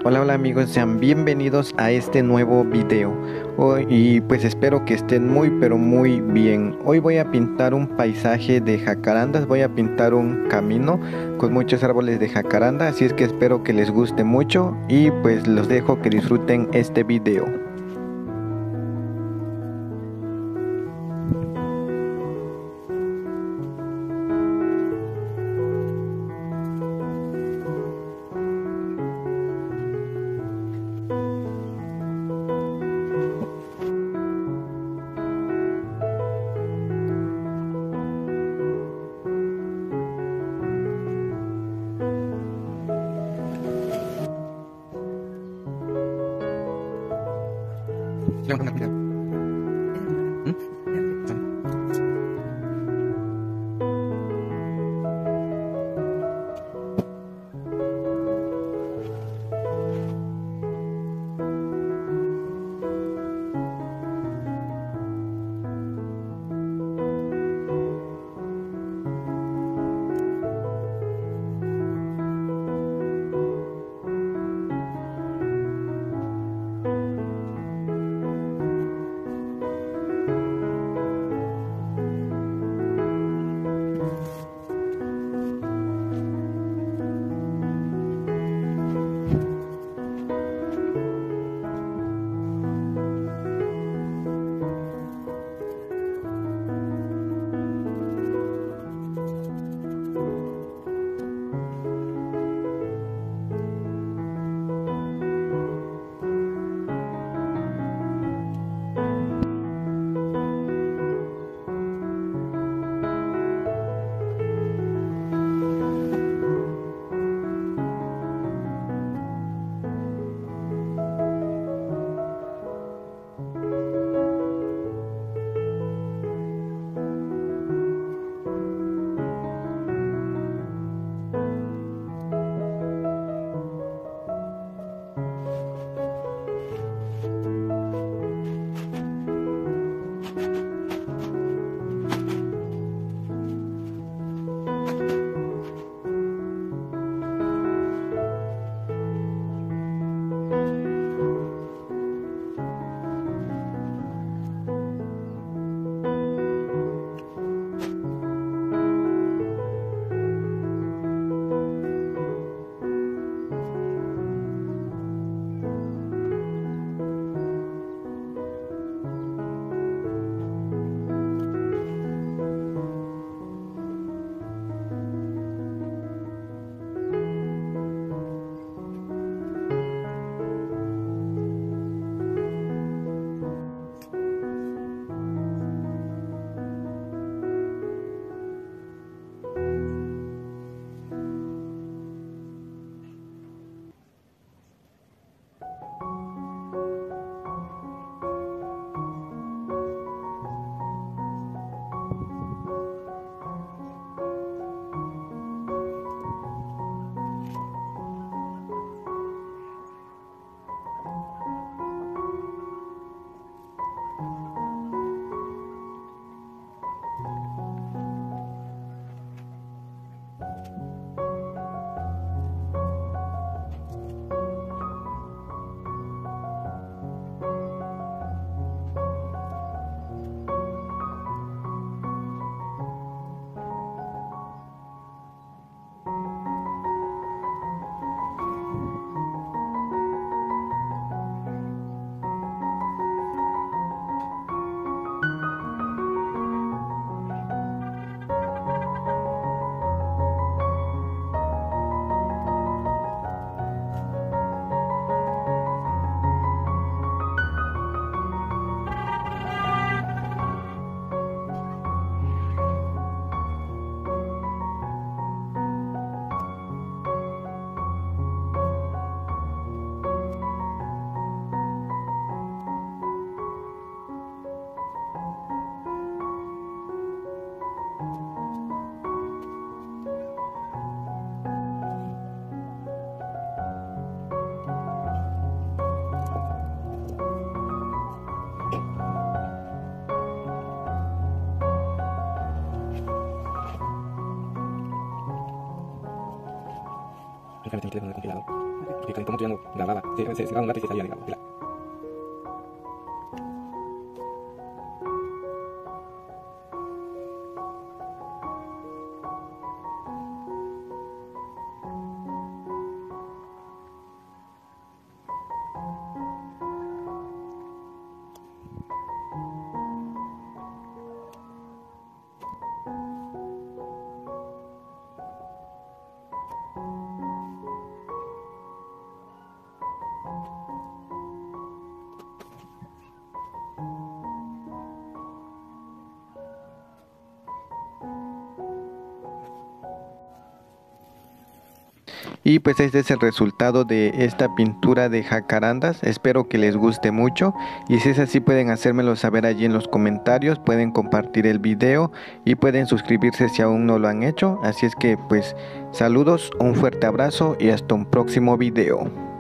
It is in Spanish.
Hola amigos, sean bienvenidos a este nuevo video. Y pues espero que estén muy pero muy bien. Hoy voy a pintar un paisaje de jacarandas, voy a pintar un camino con muchos árboles de jacaranda, así es que espero que les guste mucho y pues los dejo que disfruten este video. Déjame tener el teléfono congelado. Y como tú ya no grababa, se grababa un rato y se salía, digamos. Y pues este es el resultado de esta pintura de jacarandas. Espero que les guste mucho y si es así pueden hacérmelo saber allí en los comentarios, pueden compartir el video y pueden suscribirse si aún no lo han hecho. Así es que pues saludos, un fuerte abrazo y hasta un próximo video.